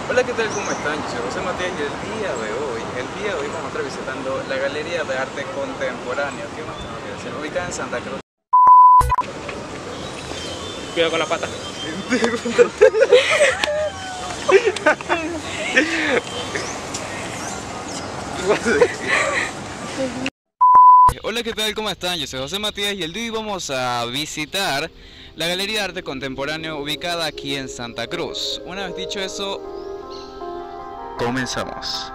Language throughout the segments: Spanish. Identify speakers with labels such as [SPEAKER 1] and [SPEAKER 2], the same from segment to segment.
[SPEAKER 1] Hola, ¿qué tal? ¿Cómo están? Yo soy José Matías y el día de hoy vamos a estar visitando la Galería de Arte Contemporáneo. ¿Qué más tengo que decir? Ubicada en Santa Cruz.
[SPEAKER 2] Cuidado con la pata.
[SPEAKER 1] Hola, ¿qué tal? ¿Cómo están? Yo soy José Matías y el día de hoy vamos a visitar la Galería de Arte Contemporáneo ubicada aquí en Santa Cruz. Una vez dicho eso, comenzamos.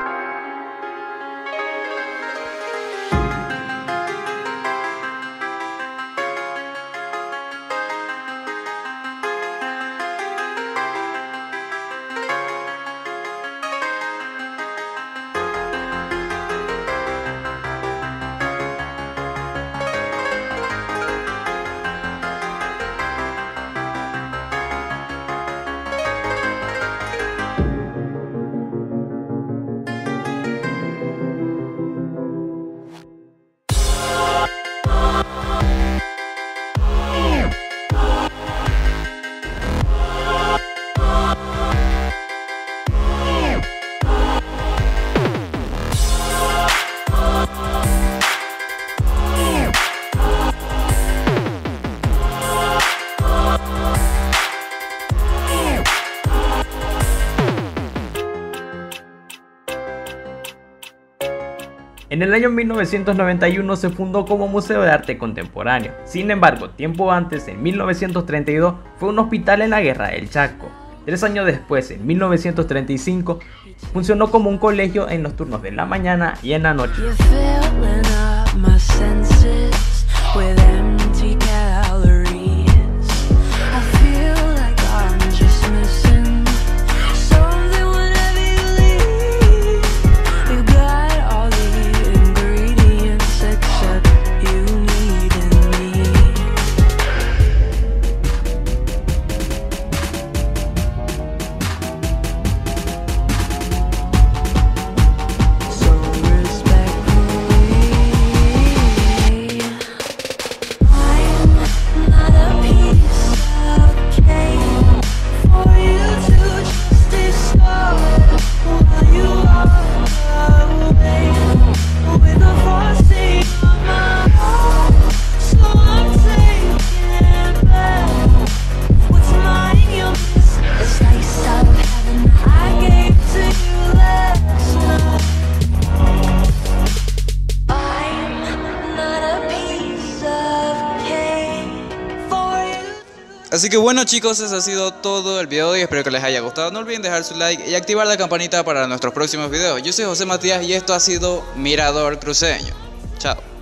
[SPEAKER 2] En el año 1991 se fundó como Museo de Arte Contemporáneo. Sin embargo, tiempo antes, en 1932, fue un hospital en la Guerra del Chaco. 3 años después, en 1935, funcionó como un colegio en los turnos de la mañana y en la noche.
[SPEAKER 1] Así que bueno, chicos, eso ha sido todo el video de hoy, espero que les haya gustado. No olviden dejar su like y activar la campanita para nuestros próximos videos. Yo soy José Matías y esto ha sido Mirador Cruceño. Chao.